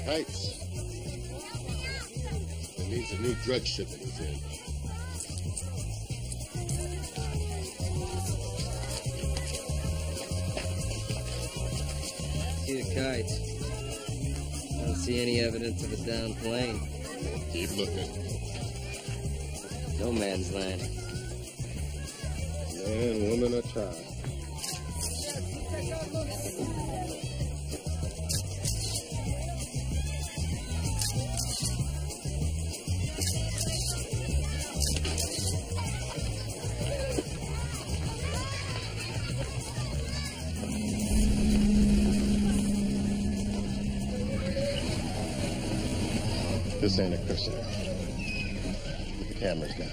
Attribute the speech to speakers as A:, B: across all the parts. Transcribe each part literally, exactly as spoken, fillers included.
A: Heights. It means a new drug shipment is in.
B: See the kites. I don't see any evidence of a downed plane.
A: Keep looking.
B: No man's land.
A: Man, woman, or child. This ain't a Christian. Put the cameras down.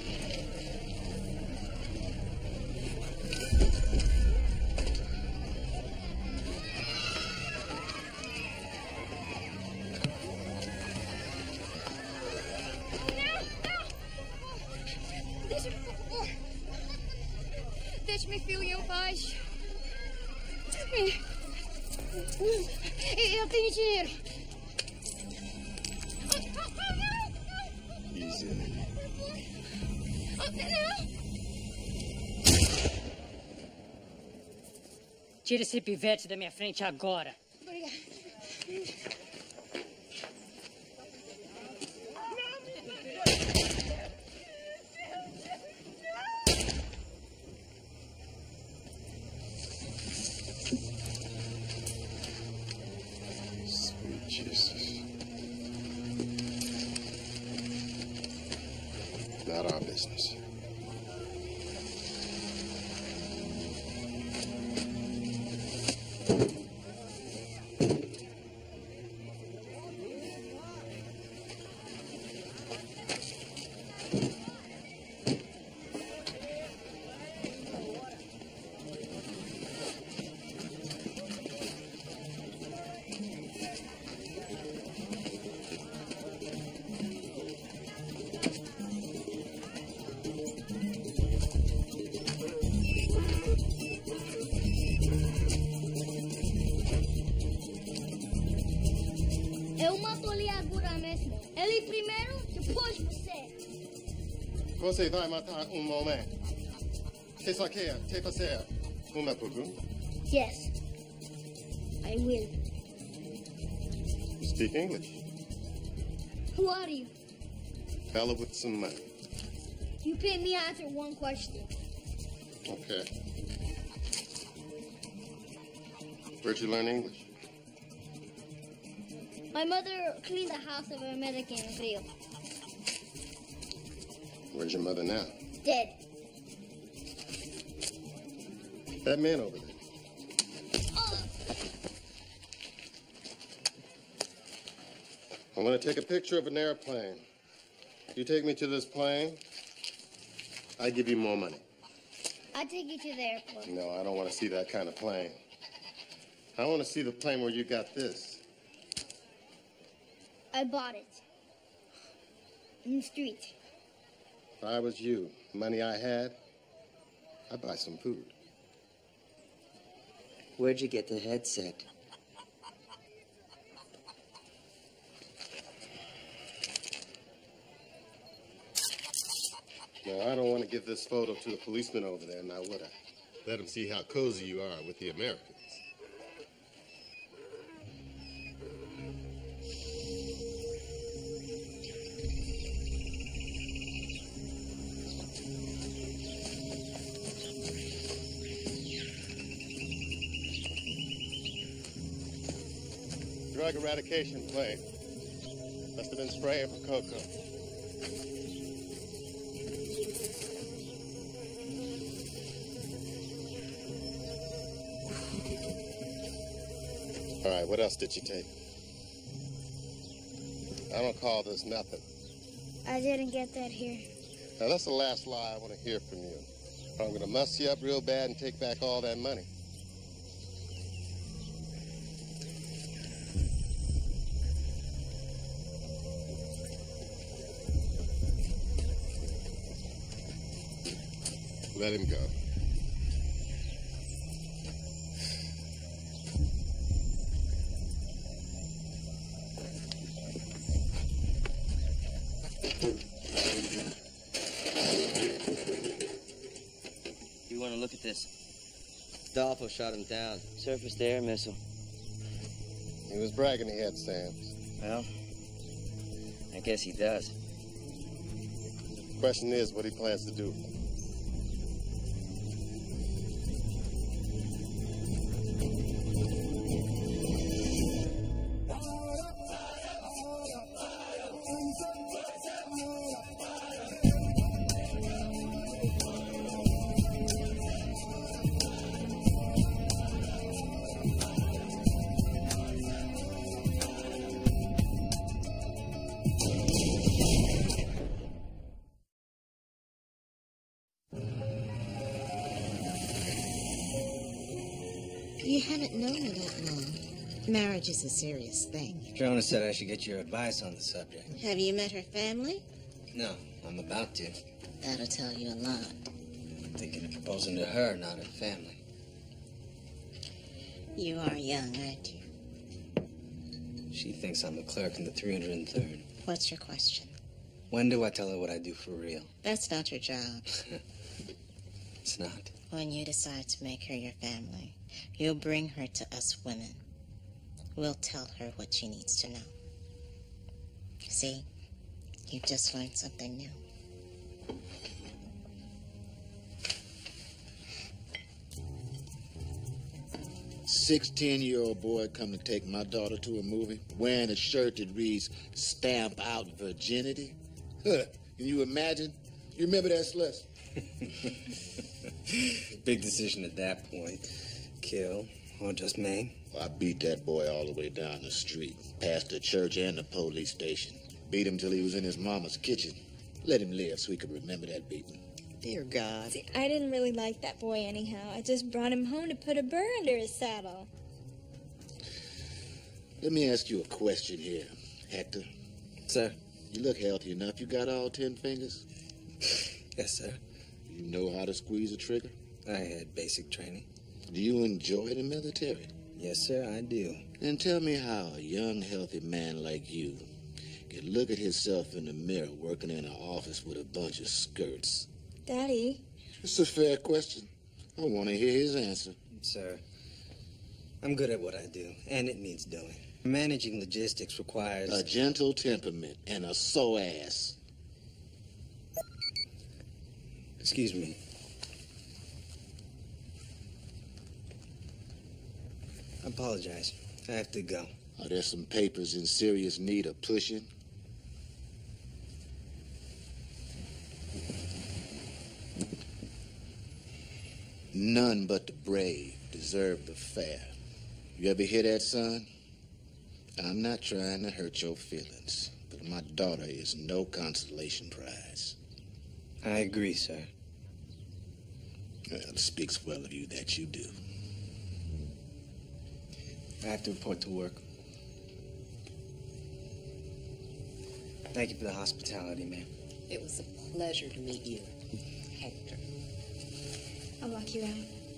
C: Deixe-me, filho, em paz. Eu tenho dinheiro.
A: Easy.
D: Tira esse pivete da minha frente agora.
C: Obrigada.
A: Sweet Jesus. Not our business.
C: Eu mato ali agora mesmo. Ele primeiro, depois você.
A: Você vai matar um homem. Que só quer te fazer uma pergunta?
C: Yes, I will.
A: Speak English.
C: Who are you?
A: Fella with some money.
C: You pay me answer one question.
A: Okay. Where'd you learn English?
C: My mother cleaned the house of an American in Rio.
A: Where's your mother now?
C: Dead.
A: That man over there. I'm gonna take a picture of an airplane. You take me to this plane, I give you more money.
C: I take you to the airport.
A: No, I don't want to see that kind of plane. I want to see the plane where you got this.
C: I bought it. In the street.
A: If I was you, money I had, I'd buy some food.
B: Where'd you get the headset?
A: Now, I don't want to give this photo to the policeman over there, now would I? Let him see how cozy you are with the Americans. Drug eradication plane. Must have been spraying for cocoa. All right, what else did you take? I don't call this nothing.
C: I didn't get that here.
A: Now, that's the last lie I want to hear from you. Or I'm going to muss you up real bad and take back all that money. Let him go.
B: Adolfo shot him down. Surface to air missile.
A: He was bragging he had SAMs.
B: Well, I guess he does.
A: Question is what he plans to do.
E: You haven't known her that long. Marriage is a serious thing.
B: Jonas said I should get your advice on the subject.
E: Have you met her family?
B: No, I'm about to.
E: That'll tell you a lot.
B: I'm thinking of proposing to her, not her family.
E: You are young, aren't you?
B: She thinks I'm a clerk in the three hundred third.
E: What's your question?
B: When do I tell her what I do for real?
E: That's not your job.
B: It's not.
E: When you decide to make her your family, you'll bring her to us women. We'll tell her what she needs to know. See? You've just learned something new.
F: sixteen-year-old boy come to take my daughter to a movie, wearing a shirt that reads, "Stamp out virginity." Huh. Can you imagine? You remember that, Celeste?
B: Big decision at that point. Kill or just maim?
F: Well, I beat that boy all the way down the street, past the church and the police station. Beat him till he was in his mama's kitchen. Let him live so he could remember that beating.
E: Dear God.
G: See, I didn't really like that boy anyhow. I just brought him home to put a burr under his saddle.
F: Let me ask you a question here, Hector.
B: Sir?
F: You look healthy enough. You got all ten fingers?
B: Yes, sir.
F: You know how to squeeze a trigger?
B: I had basic training.
F: Do you enjoy the military?
B: Yes, sir, I do.
F: Then tell me how a young, healthy man like you can look at himself in the mirror working in an office with a bunch of skirts.
G: Daddy.
F: It's a fair question. I want to hear his answer.
B: Sir, I'm good at what I do, and it needs doing. Managing logistics requires...
F: A gentle temperament and a sore ass.
B: Excuse me. I apologize. I have to go.
F: Are there some papers in serious need of pushing? None but the brave deserve the fair. You ever hear that, son? I'm not trying to hurt your feelings, but my daughter is no consolation prize.
B: I agree, sir.
F: Well, it speaks well of you that you do.
B: I have to report to work. Thank you for the hospitality, ma'am.
E: It was a pleasure to meet you, Hector.
G: I'll lock you out.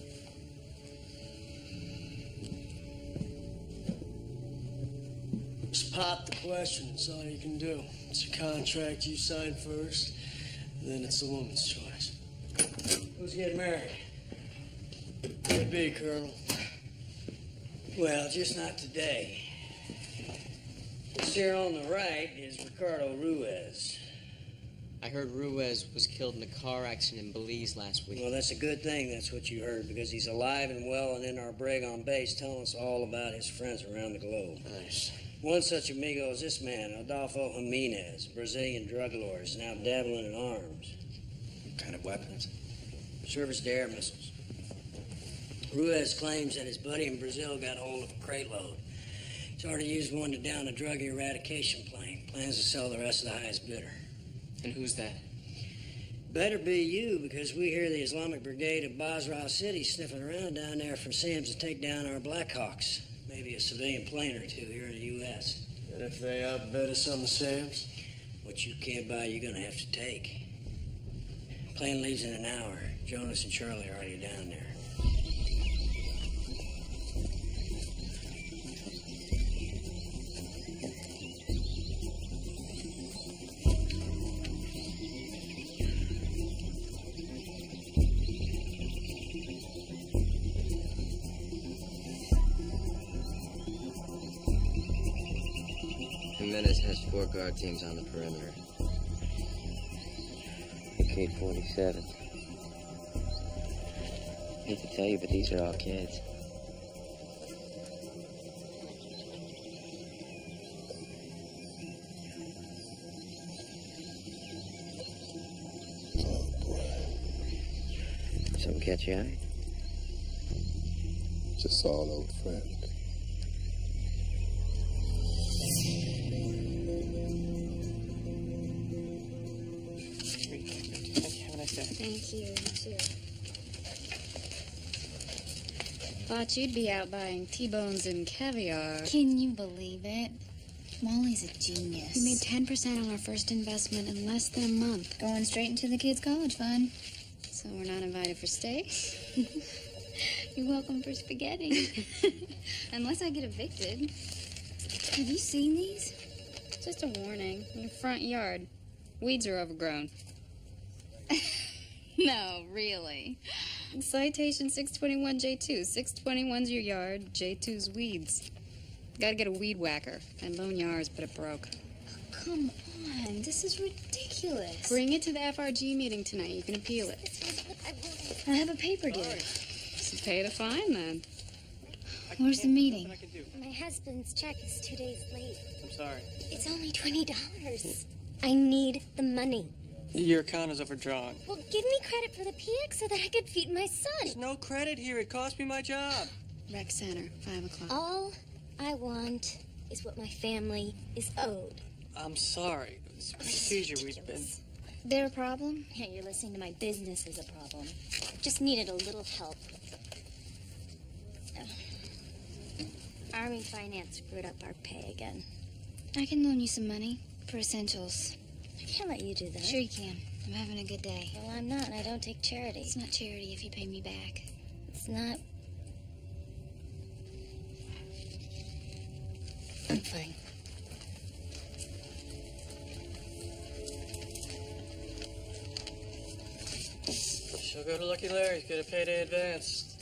H: Just pop the question. That's all you can do. It's a contract you sign first, then it's the woman's choice. Who's getting married? Could be, Colonel.
I: Well, just not today. This here on the right is Ricardo Ruiz.
J: I heard Ruiz was killed in a car accident in Belize last week.
I: Well, that's a good thing that's what you heard, because he's alive and well and in our brig on base telling us all about his friends around the globe.
J: Nice.
I: One such amigo is this man, Adolfo Jimenez, Brazilian drug lord, is now dabbling in arms.
B: What kind of weapons?
I: Surface-to-air missiles. Ruiz claims that his buddy in Brazil got hold of a crate load. He's already used one to down a drug eradication plane. Plans to sell the rest to the highest bidder.
J: And who's that?
I: Better be you, because we hear the Islamic Brigade of Basra City sniffing around down there for SAMs to take down our Blackhawks. Maybe a civilian plane or two here in the U S
H: And if they outbid us on the SAMs?
I: What you can't buy, you're gonna have to take. Plane leaves in an hour. Jonas and Charlie are already down there.
J: Jimenez has four guard teams on the perimeter. Kate forty-seven. I hate to tell you, but these are all kids. Something catch your eye?
A: Just saw an old friend.
K: Thank you, you too. Thought you'd be out buying T-bones and caviar.
L: Can you believe it? Molly's a genius.
K: We made ten percent on our first investment in less than a month.
L: Going straight into the kids' college fund.
K: So we're not invited for steak?
L: You're welcome for spaghetti. Unless I get evicted. Have you seen these?
K: Just a warning. Your front yard. Weeds are overgrown.
L: No, really.
K: Citation six twenty-one J two. six twenty-one's your yard, J two's weeds. Gotta get a weed whacker. And loan yours, but it broke.
L: Oh, come on, this is ridiculous.
K: Bring it to the F R G meeting tonight. You can appeal it.
L: I have a paper due.
K: So pay the fine, then.
L: Where's the meeting?
C: My husband's check is two days late.
H: I'm sorry.
C: It's only twenty dollars. I need the money.
H: Your account is overdrawn.
C: Well, give me credit for the P X so that I could feed my son.
H: There's no credit here. It cost me my job.
K: Rec Center, five o'clock.
C: All I want is what my family is owed.
H: I'm sorry. It's a procedure we've been...
L: There a problem?
C: Yeah, you're listening to my business is a problem. Just needed a little help. Army Finance screwed up our pay again.
L: I can loan you some money for essentials.
C: I can't let you do that.
L: Sure you can. I'm having a good day.
C: Well, I'm not, and I don't take charity.
L: It's not charity if you pay me back.
C: It's not... I'm fine.
H: She'll go to Lucky Larry's, get a payday advance.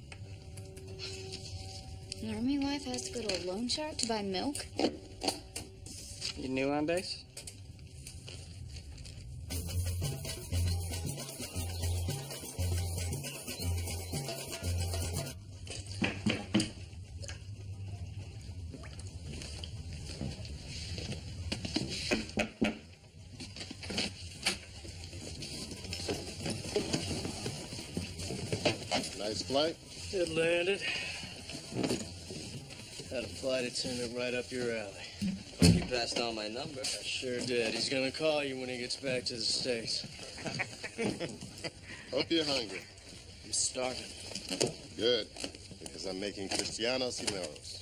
L: An army wife has to go to a loan shark to buy milk?
H: You new on base?
A: Nice flight.
H: It landed. Had a flight attendant right up your alley.
J: Hope you passed on my number.
H: I sure did. He's gonna call you when he gets back to the States.
A: Hope you're hungry.
H: I'm starving.
A: Good, because I'm making Cristianos Himeros.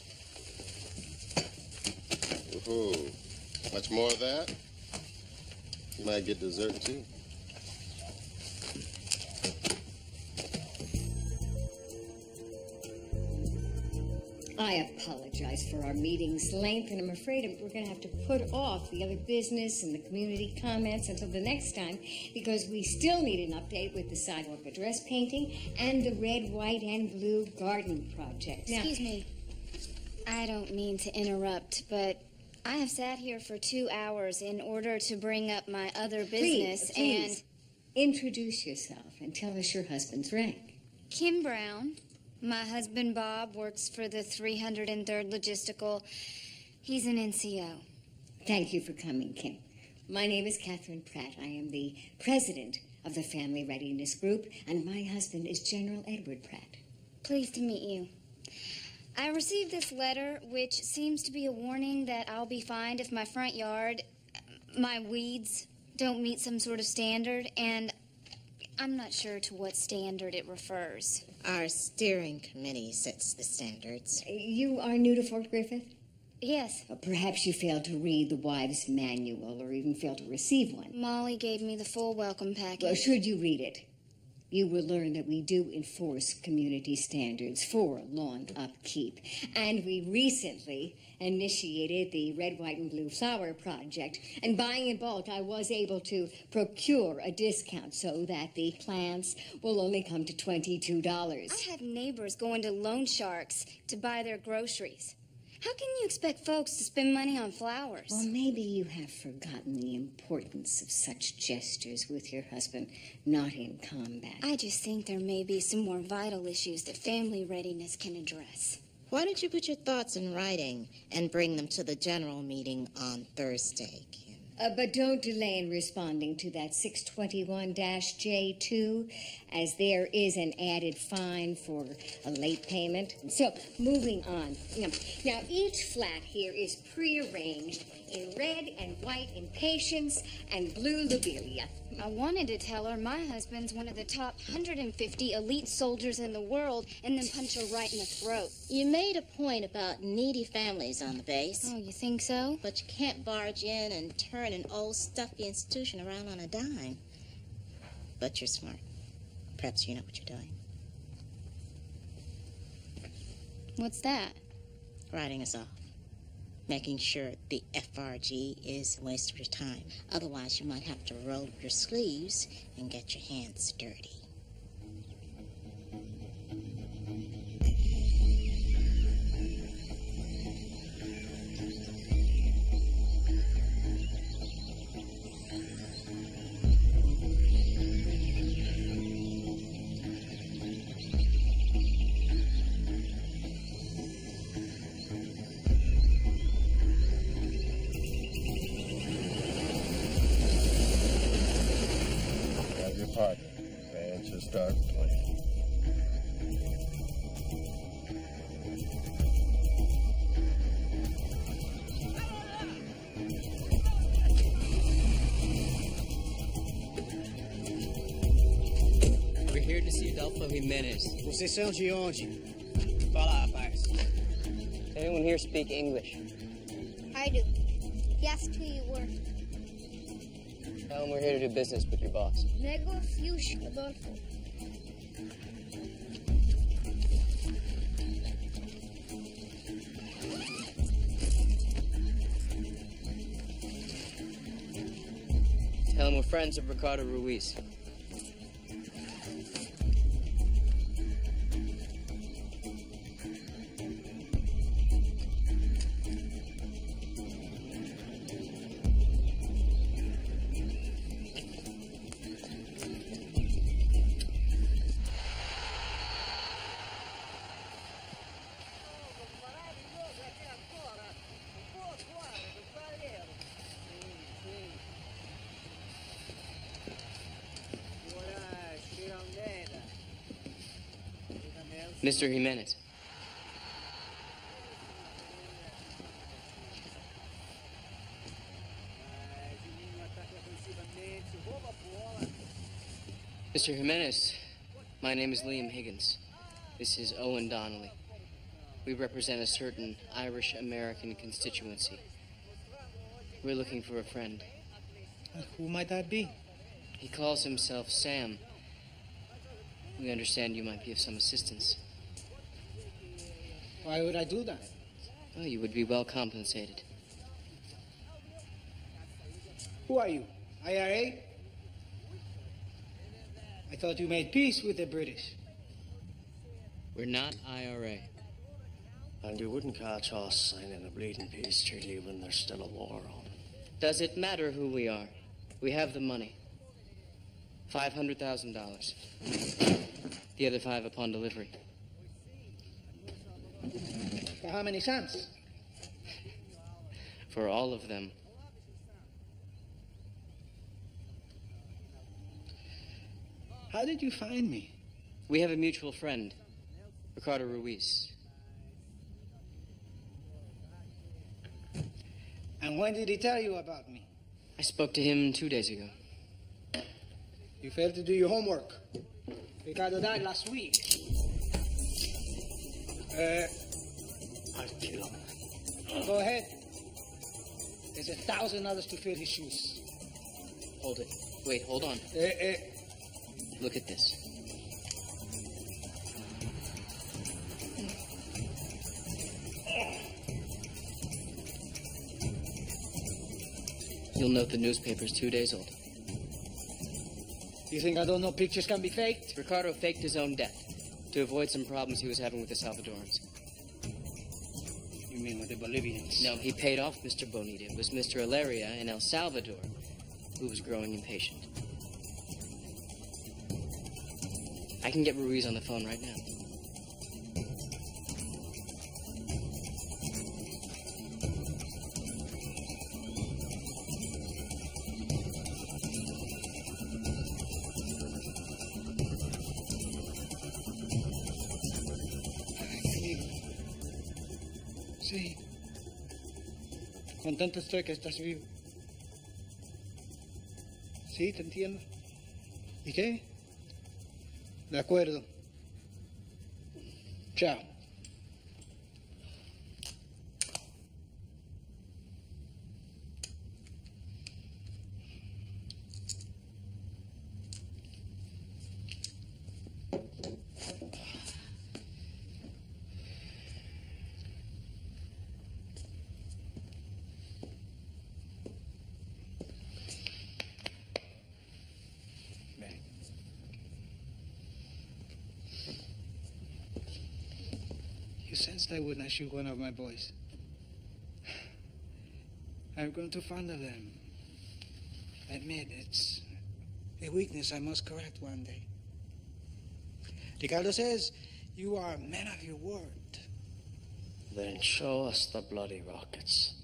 A: Woohoo. Much more of that? You might get dessert, too.
M: I apologize for our meeting's length, and I'm afraid we're going to have to put off the other business and the community comments until the next time, because we still need an update with the sidewalk address painting and the red, white, and blue garden project. Now,
L: Excuse me. I don't mean to interrupt, but I have sat here for two hours in order to bring up my other business,
M: please, please,
L: and...
M: introduce yourself and tell us your husband's rank.
L: Kim Brown. My husband, Bob, works for the three hundred third Logistical. He's an N C O.
M: Thank you for coming, Kim. My name is Catherine Pratt. I am the president of the Family Readiness Group, and my husband is General Edward Pratt.
L: Pleased to meet you. I received this letter, which seems to be a warning that I'll be fined if my front yard, my weeds, don't meet some sort of standard, and I'm not sure to what standard it refers.
E: Our steering committee sets the standards.
M: You are new to Fort Griffith?
L: Yes.
M: Uh, perhaps you failed to read the wives' manual or even failed to receive one.
L: Molly gave me the full welcome package.
M: Well, should you read it, you will learn that we do enforce community standards for lawn upkeep. And we recently initiated the Red, White, and Blue Flower Project. And buying in bulk, I was able to procure a discount so that the plants will only come to twenty-two dollars.
L: I have neighbors going to loan sharks to buy their groceries. How can you expect folks to spend money on flowers?
M: Well, maybe you have forgotten the importance of such gestures with your husband not in combat.
L: I just think there may be some more vital issues that family readiness can address.
E: Why don't you put your thoughts in writing and bring them to the general meeting on Thursday, Kim?
M: Uh, but don't delay in responding to that six twenty-one J two, as there is an added fine for a late payment. So, moving on. Now, now each flat here is prearranged in red and white impatience and blue lobelia.
L: I wanted to tell her my husband's one of the top one hundred fifty elite soldiers in the world and then punch her right in the throat.
E: You made a point about needy families on the base.
L: Oh, you think so?
E: But you can't barge in and turn an old stuffy institution around on a dime. But you're smart. Perhaps you know what you're doing.
L: What's that?
E: Writing us off. Making sure the F R G is a waste of your time. Otherwise, you might have to roll up your sleeves and get your hands dirty.
A: Partner, and to start playing.
J: We're here to see Adolfo Jimenez.
H: Vocês são de onde? Fala, rapaz.
J: Anyone here speak English?
C: I do. He asked who you were.
J: Tell him we're here to do business with your boss.
C: Negocios, Adolfo.
J: Tell him we're friends of Ricardo Ruiz. Mister Jimenez. Mister Jimenez, my name is Liam Higgins. This is Owen Donnelly. We represent a certain Irish-American constituency. We're looking for a friend.
N: Uh, who might that be?
J: He calls himself Sam. We understand you might be of some assistance.
N: Why would I do that?
J: Well, you would be well compensated.
N: Who are you? I R A? I thought you made peace with the British.
J: We're not I R A.
H: And you wouldn't catch us signing a bleeding peace treaty when there's still a war on.
J: Does it matter who we are? We have the money. Five hundred thousand dollars. The other five upon delivery.
N: For how many cents?
J: For all of them.
N: How did you find me?
J: We have a mutual friend, Ricardo Ruiz.
N: And when did he tell you about me?
J: I spoke to him two days ago.
N: You failed to do your homework. Ricardo died last week. Uh,
H: I'd kill him.
N: Go ahead. There's a thousand others to fill his shoes.
J: Hold it. Wait, hold on.
N: Uh, uh,
J: Look at this. You'll note the newspaper's two days old.
N: You think I don't know pictures can be faked?
J: Ricardo faked his own death to avoid some problems he was having with the Salvadorans.
N: You mean with the Bolivians?
J: No, he paid off Mister Bonita. It was Mister Hilaria in El Salvador who was growing impatient. I can get Ruiz on the phone right now.
N: Sí. Contento estoy que estás vivo. Sí, te entiendo. ¿Y qué? De acuerdo. Chao. You sensed I would not shoot one of my boys. I'm going to fondle them. Admit it's a weakness I must correct one day. Ricardo says you are a man of your word.
J: Then show us the bloody rockets.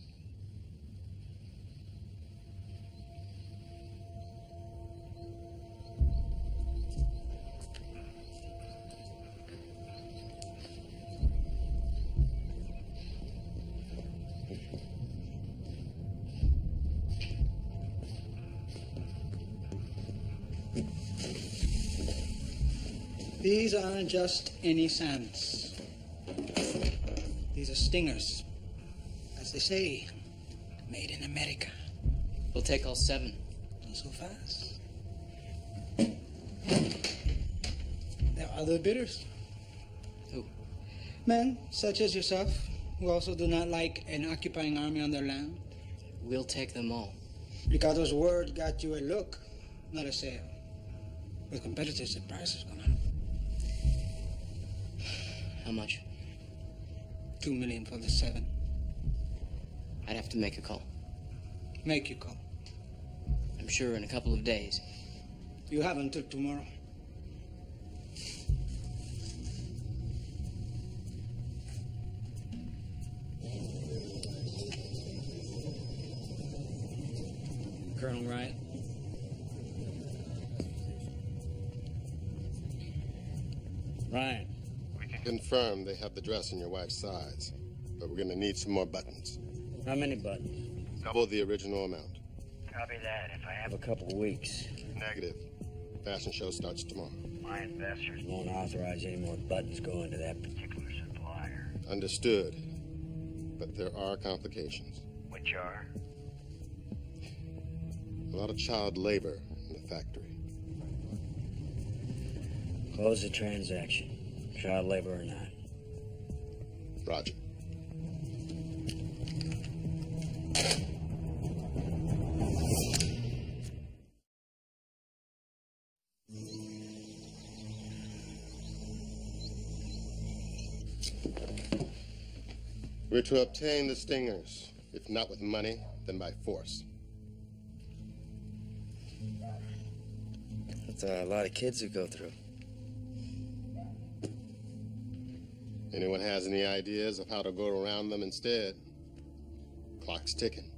N: These aren't just any sands. These are stingers. As they say, made in America.
J: We'll take all seven.
N: Not so fast. There are other bidders.
J: Who?
N: Men such as yourself, who also do not like an occupying army on their land.
J: We'll take them all.
N: Ricardo's word got you a look, not a sale. With competitors, the price is gone up.
J: How much?
N: Two million for the seven.
J: I'd have to make a call.
N: Make you call.
J: I'm sure in a couple of days.
N: You have until tomorrow.
O: Colonel Wright? Ryan.
A: We can confirm they have the dress in your wife's size, but we're going to need some more buttons.
O: How many buttons?
A: Double the original amount.
O: Copy that. If I have a couple of weeks.
A: Negative. Fashion show starts tomorrow.
O: My investors won't authorize any more buttons going to that particular supplier.
A: Understood. But there are complications.
O: Which are?
A: A lot of child labor in the factory.
O: Close the transaction. Child labor or not.
A: Roger. We're to obtain the stingers, if not with money, then by force.
O: That's a lot of kids to go through.
A: Anyone has any ideas of how to go around them instead? Clock's ticking.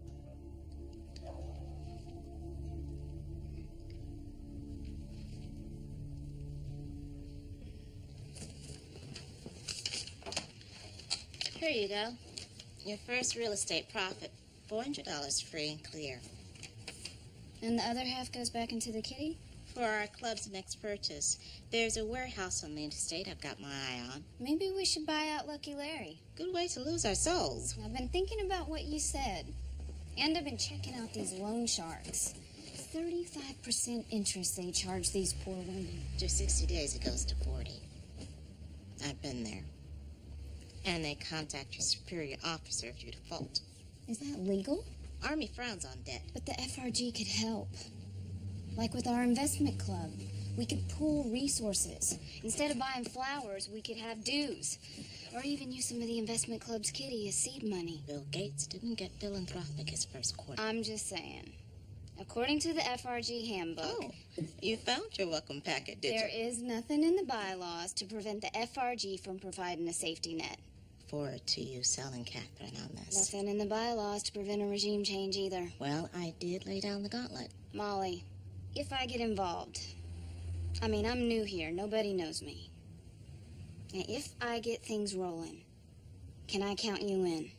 E: Here you go. Your first real estate profit. four hundred dollars free and clear.
L: And the other half goes back into the kitty?
E: For our club's next purchase. There's a warehouse on the interstate I've got my eye on.
L: Maybe we should buy out Lucky Larry.
E: Good way to lose our souls.
L: I've been thinking about what you said. And I've been checking out these loan sharks. thirty-five percent interest they charge these poor women.
E: After sixty days, it goes to forty. I've been there. And they contact your superior officer if you default.
L: Is that legal?
E: Army frowns on debt.
L: But the F R G could help. Like with our investment club. We could pool resources. Instead of buying flowers, we could have dues. Or even use some of the investment club's kitty as seed money.
E: Bill Gates didn't get philanthropic his first quarter.
L: I'm just saying. According to the F R G handbook...
E: Oh, you found your welcome packet, did
L: there
E: you?
L: There is nothing in the bylaws to prevent the F R G from providing a safety net.
E: Forward to you selling Catherine on this.
L: Nothing in the bylaws to prevent a regime change either.
E: Well, I did lay down the gauntlet.
L: Molly, if I get involved... I mean, I'm new here. Nobody knows me. And if I get things rolling, can I count you in?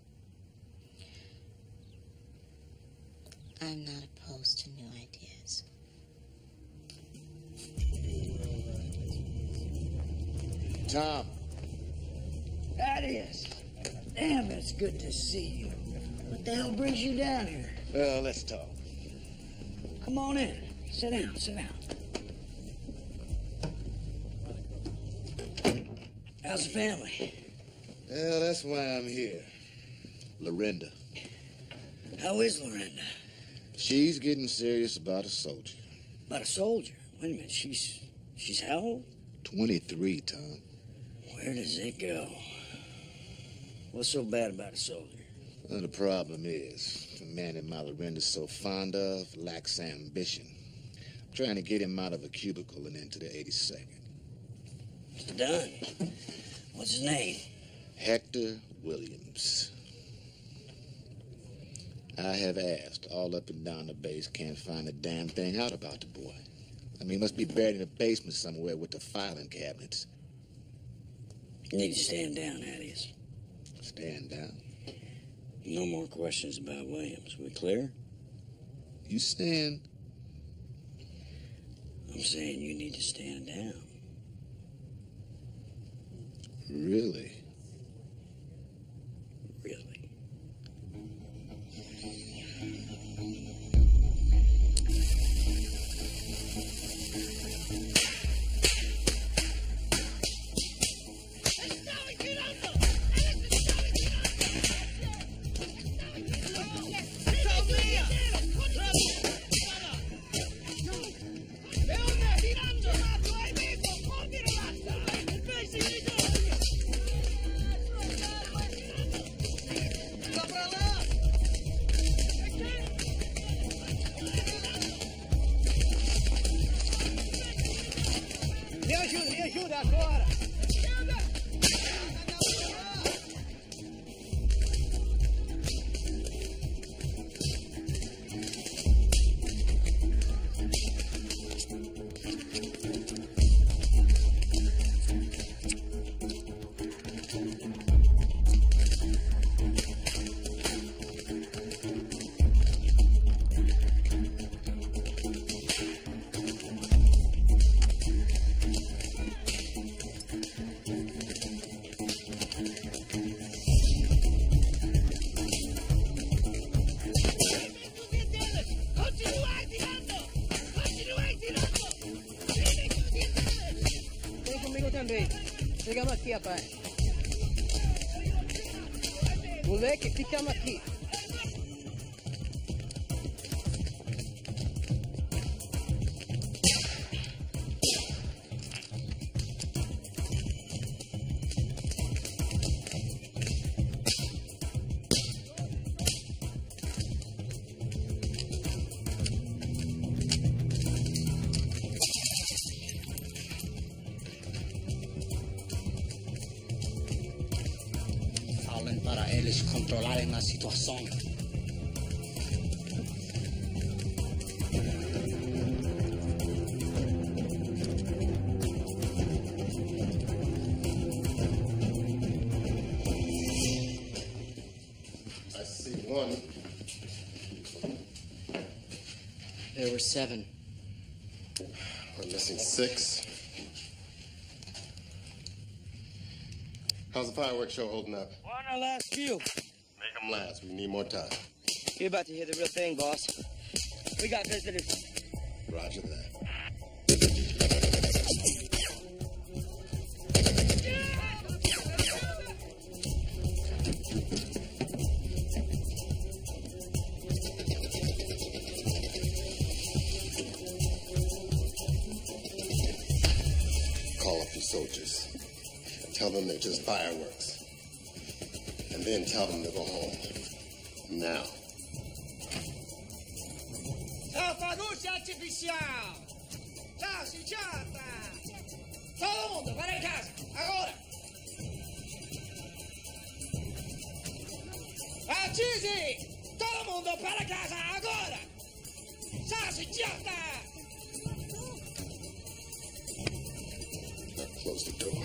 E: I'm not opposed to new ideas.
F: Tom.
I: Thaddeus. Damn, it's good to see you. What the hell brings you down here?
F: Well, let's talk.
I: Come on in. Sit down, sit down. How's the family?
F: Well, that's why I'm here. Lorinda.
I: How is Lorinda?
F: She's getting serious about a soldier.
I: About a soldier? Wait a minute, she's... she's how old?
F: twenty-three, Tom.
I: Where does it go? What's so bad about a soldier?
F: Well, the problem is, the man that my Lorinda's so fond of lacks ambition. I'm trying to get him out of a cubicle and into the eighty-second.
I: It's done. What's his name?
F: Hector Williams. I have asked all up and down the base, can't find a damn thing out about the boy. I mean, he must be buried in a basement somewhere with the filing cabinets.
I: You need to stand down, Thaddeus.
F: Stand down?
I: No more questions about Williams. We clear?
F: You stand?
I: I'm saying you need to stand down.
F: Really?
I: Really?
P: Me ajuda, me ajuda agora! Vem comigo também. Chegamos aqui, rapaz. Moleque, ficamos aqui.
B: Falem para eles controlarem a situação.
A: I see one.
J: There were seven.
A: We're missing six. How's the fireworks show holding up?
P: On our last few.
A: Make them last. We need more time.
P: You're about to hear the real thing, boss. We got visitors.
A: Roger that. Call up your soldiers. Tell them they're just fireworks. And then tell them to go home. Now.
N: Ciao, fagosi artificial! Ciao, siciata! Todo mundo, para in casa, agora! Accisi! Todo mundo para casa, agora! Ciao, siciata!
A: Now close the door.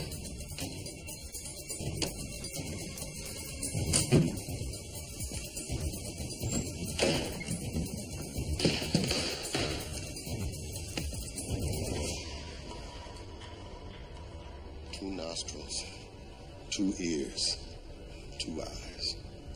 A: Two nostrils, two ears, two eyes.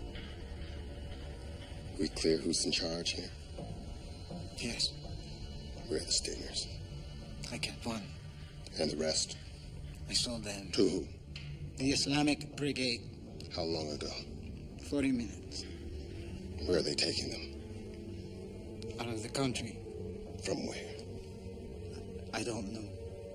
A: We clear who's in charge here?
N: Yes,
A: We're the stingers.
N: I kept one.
A: And the rest?
N: I sold them.
A: To who?
N: The Islamic Brigade.
A: How long ago?
N: Forty minutes.
A: Where are they taking them?
N: Out of the country.
A: From where?
N: I don't know.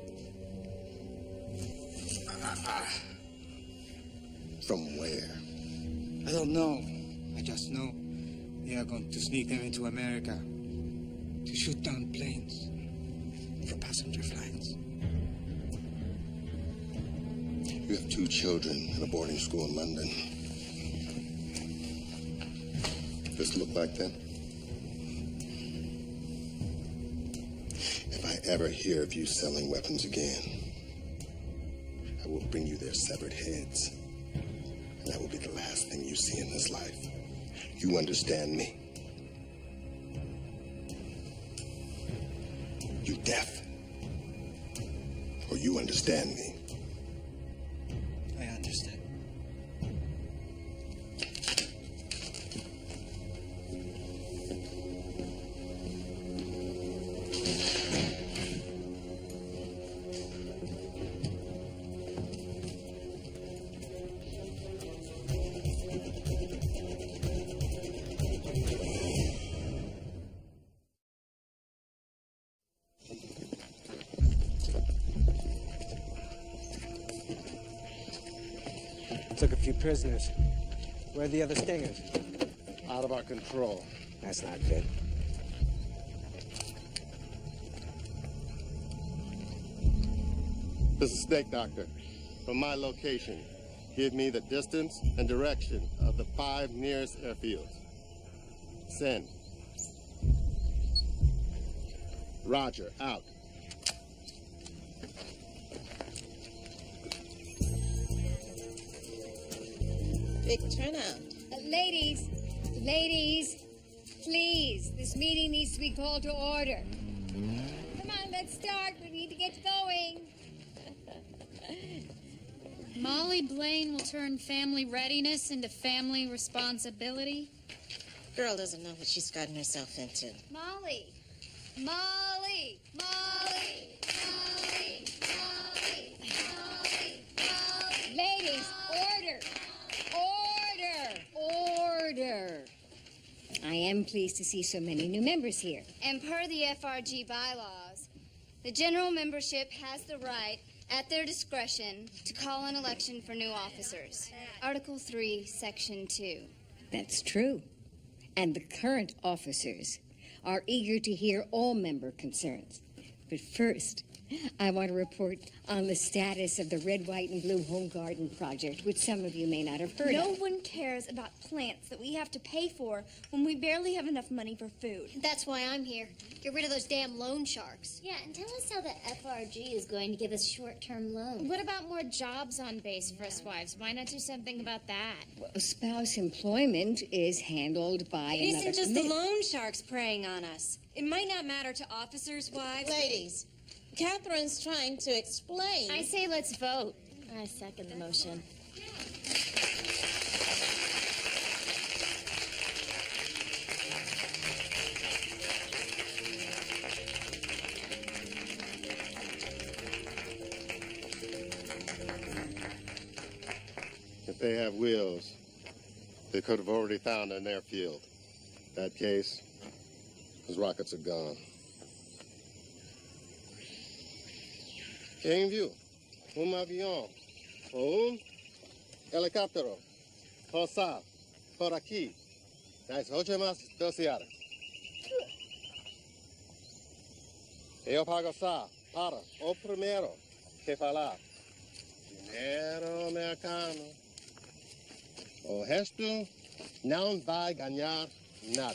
A: From where?
N: I don't know. I just know they are going to sneak them into America to shoot down planes for passenger flights.
A: You have two children in a boarding school in London. This look like them? If I ever hear of you selling weapons again, I will bring you their severed heads. And that will be the last thing you see in this life. You understand me? You deaf? Or you understand me?
N: I understand.
B: Took a few prisoners. Where are the other stingers?
A: Out of our control.
B: That's not good.
A: This is Snake Doctor. From my location, give me the distance and direction of the five nearest airfields. Send. Roger, out.
E: Big turnout.
M: Uh, ladies, ladies, please, this meeting needs to be called to order. Come on, let's start. We need to get going.
K: Molly Blaine will turn family readiness into family responsibility.
E: Girl doesn't know what she's gotten herself into.
M: Molly, Molly, Molly, Molly, Molly, Molly, Molly. Ladies, order, order, order. I am pleased to see so many new members here.
L: And per the F R G bylaws, the general membership has the right, at their discretion, to call an election for new officers. Article three, Section two.
M: That's true. And the current officers are eager to hear all member concerns. But first, I want to report on the status of the Red, White, and Blue Home Garden Project, which some of you may not have heard
G: No
M: of.
G: one cares about plants that we have to pay for when we barely have enough money for food.
C: That's why I'm here. Get rid of those damn loan sharks.
Q: Yeah, and tell us how the F R G is going to give us short-term loans.
K: What about more jobs on base for us wives? Why not do something about that?
M: Well, spouse employment is handled by
R: It
M: another
R: isn't just the
M: committee.
R: loan sharks preying on us. It might not matter to officers' wives.
E: Ladies, Catherine's trying to explain.
K: I say let's vote.
Q: I second the motion.
A: If they have wheels, they could have already found an airfield. In that case, those rockets are gone. Game view. Un avion. Un helicóptero. Posar. Por aquí. Las últimas dos horas. Eu pago só para o primeiro que falar. Dinheiro americano. O resto não vai ganhar nada.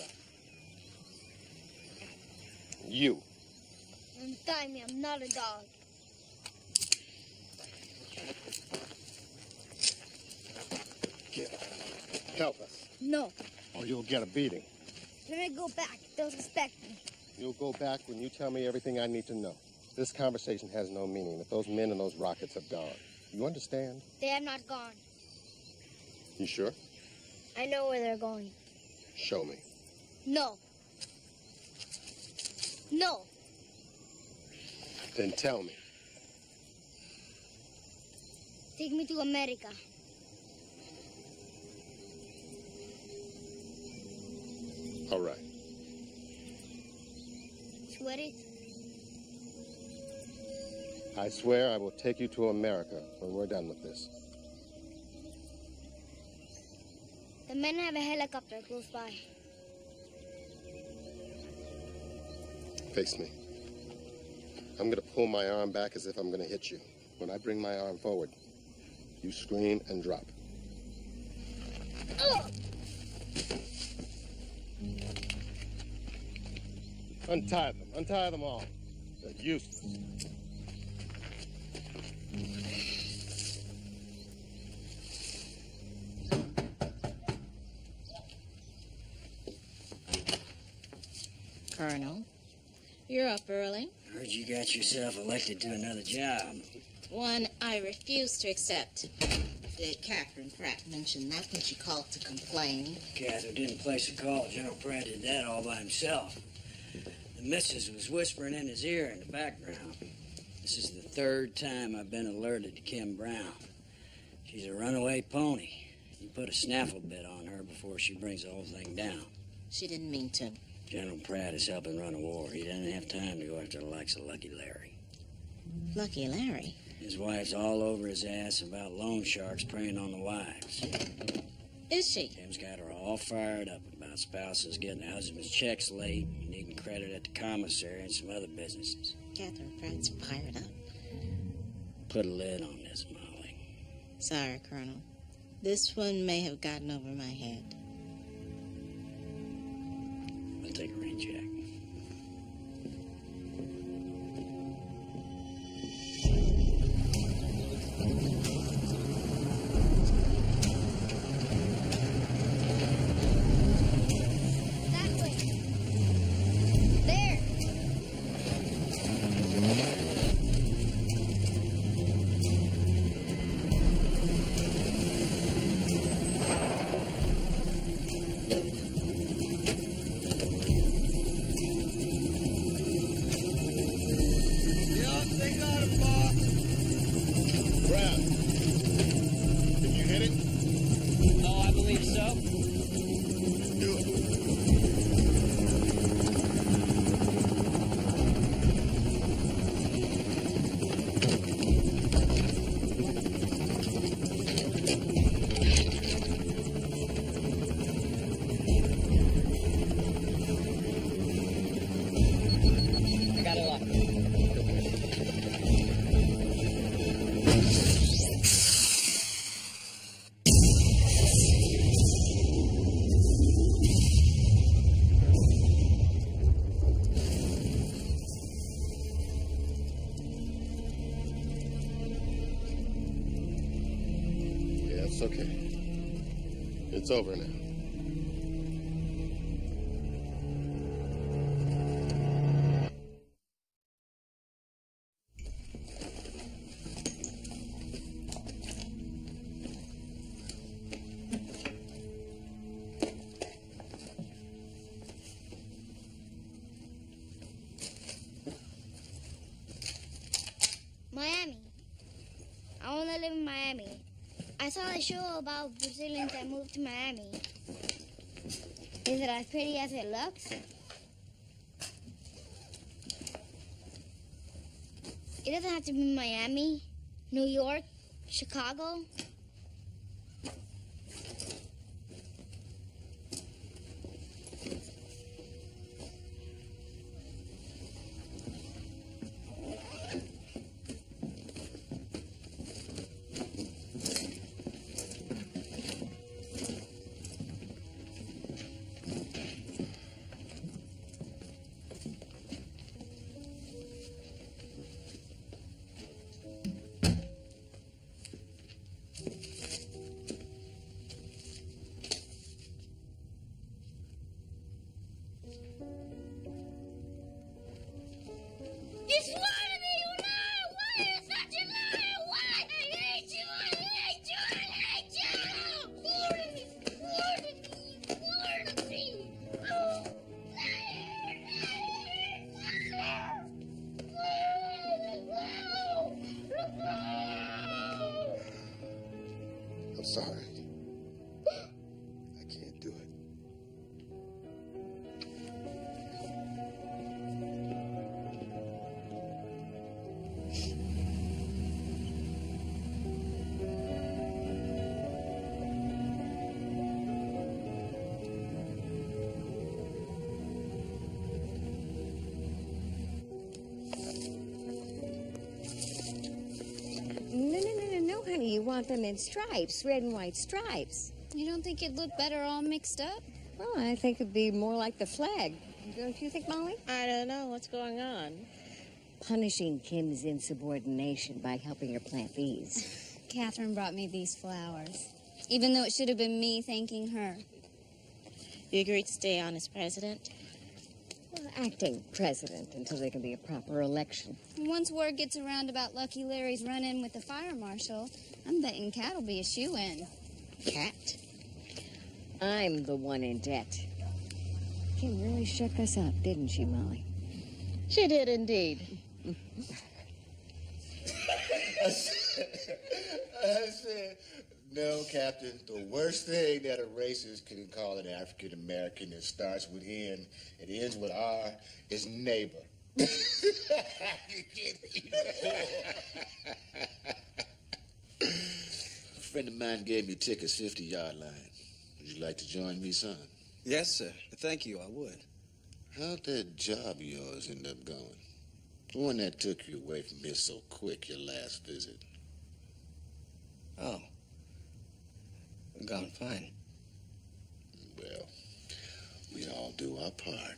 A: You.
C: Untie me, I'm not a dog.
A: Get. Help us.
C: No.
A: Or you'll get a beating.
C: When I go back, they'll respect me.
A: You'll go back when you tell me everything I need to know. This conversation has no meaning if those men and those rockets have gone. You understand?
C: They have not gone.
A: You sure?
C: I know where they're going.
A: Show me.
C: No. No.
A: Then tell me.
C: Take me to America.
A: All right.
C: Swear it?
A: I swear I will take you to America when we're done with this.
C: The men have a helicopter close by.
A: Face me. I'm gonna pull my arm back as if I'm gonna hit you. When I bring my arm forward, you scream and drop.
C: Ugh!
A: Untie them. Untie them all. They're useless.
E: Colonel, you're up early.
I: Heard you got yourself elected to another job.
E: One I refuse to accept. Did Catherine Pratt mention that when she called to complain?
I: Catherine didn't place a call. General Pratt did that all by himself. The missus was whispering in his ear in the background. This is the third time I've been alerted to Kim Brown. She's a runaway pony. You put a snaffle bit on her before she brings the whole thing down.
E: She didn't mean to.
I: General Pratt is helping run a war. He doesn't have time to go after the likes of Lucky Larry.
E: Lucky Larry?
I: His wife's all over his ass about loan sharks preying on the wives.
E: Is she?
I: Kim's got her all fired up about spouses getting their husband's checks late, needing credit at the commissary and some other businesses.
E: Catherine Pratt's fired up.
I: Put a lid on this, Molly.
E: Sorry, Colonel. This one may have gotten over my head.
I: I'll take a rain check.
A: It's okay. It's over now.
C: Miami. I want to live in Miami. I saw a show about Brazilians that moved to Miami. Is it as pretty as it looks? It doesn't have to be Miami, New York, Chicago? You swore to me, you liar! Why are you such a liar? Why? I hate you! I hate you! I hate you! Swore to me! Swore to me! Swore to me! Oh,
A: I'm sorry. I can't do it.
M: No, no, no, no, no, honey. You want them in stripes, red and white stripes.
L: You don't think it'd look better all mixed up?
M: Well, I think it'd be more like the flag. Don't you think, Molly?
E: I don't know. What's going on?
M: Punishing Kim's insubordination by helping her plant these.
L: Catherine brought me these flowers, even though it should have been me thanking her.
E: You agreed to stay on as president?
M: Well, acting president until there can be a proper election.
L: Once word gets around about Lucky Larry's run-in with the fire marshal, I'm betting Cat'll be a shoo-in.
M: Cat? I'm the one in debt. Kim really shook us up, didn't she, Molly?
E: She did indeed.
F: I said, I said, no, Captain. The worst thing that a racist can call an African American that starts with N and ends with R is neighbor. A friend of mine gave me tickets fifty-yard line. Would you like to join me, son?
B: Yes, sir. Thank you, I would.
F: How'd that job of yours end up going? The one that took you away from here so quick your last visit.
B: Oh. Gone fine.
F: Well, we all do our part.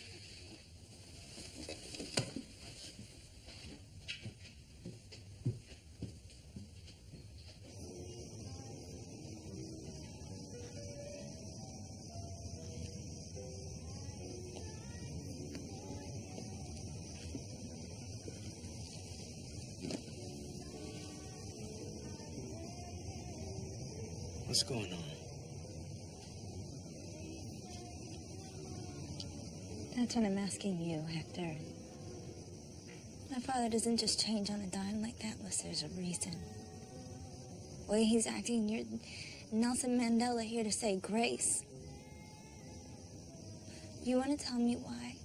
B: What's going on?
G: That's what I'm asking you, Hector. My father doesn't just change on a dime like that unless there's a reason. The way he's acting, you're Nelson Mandela here to say grace. You want to tell me why?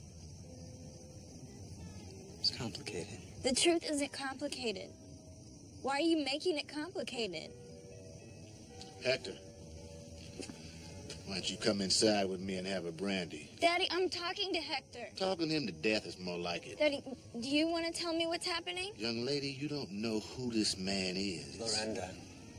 B: It's complicated.
G: The truth isn't complicated. Why are you making it complicated?
F: Hector, why don't you come inside with me and have a brandy?
G: Daddy, I'm talking to Hector.
F: Talking him to death is more like it.
G: Daddy, do you want to tell me what's happening?
F: Young lady, you don't know who this man is.
B: Lorenda.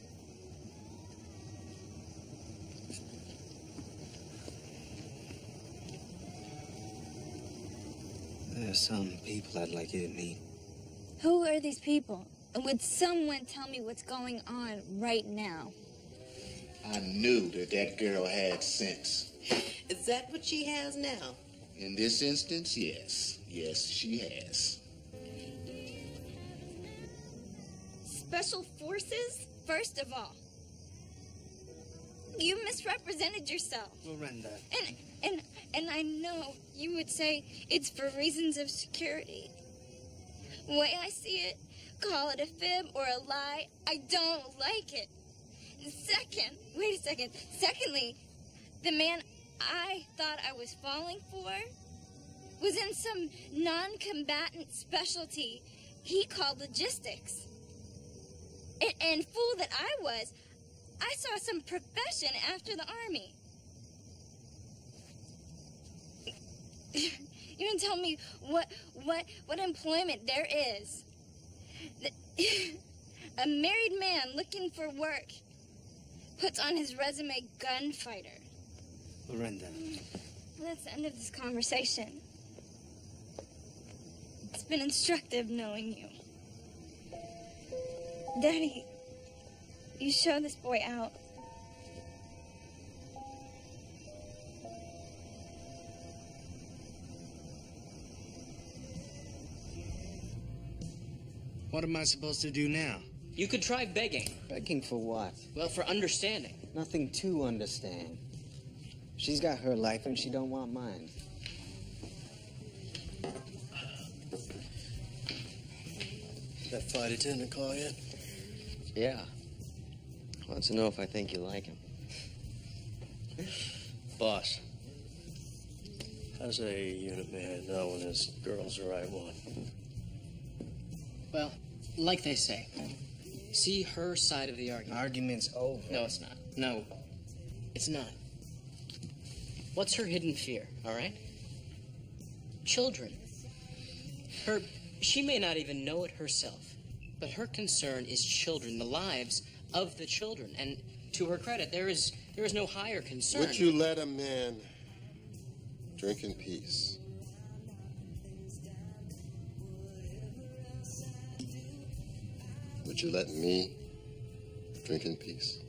B: There are some people I'd like you to meet.
G: Who are these people? And would someone tell me what's going on right now?
F: I knew that that girl had sense.
S: Is that what she has now?
F: In this instance, yes. Yes, she has.
G: Special forces? First of all, you misrepresented yourself.
B: Lorenda.
G: And and and I know you would say it's for reasons of security. The way I see it, call it a fib or a lie, I don't like it. Second, wait a second. Secondly, the man I thought I was falling for was in some non-combatant specialty he called logistics. And, and fool that I was, I saw some profession after the army. You didn't tell me what what what employment there is. The, a married man looking for work puts on his resume gunfighter.
B: Miranda.
G: Well, that's the end of this conversation. It's been instructive knowing you. Daddy, you show this boy out.
B: What am I supposed to do now?
J: You could try begging.
B: Begging for what?
J: Well, for understanding.
B: Nothing to understand. She's got her life and she don't want mine.
H: That flight attendant call yet?
P: Yeah. Wants to know if I think you like him.
H: Boss, how's a unit man know when his girl's the right one?
J: Well, like they say, see her side of the argument.
B: Argument's over.
J: No, it's not. No, it's not. What's her hidden fear, all right? Children. Her, she may not even know it herself, but her concern is children, the lives of the children. And to her credit, there is, there is no higher concern.
A: Would you let a man drink in peace? Would you let me drink in peace?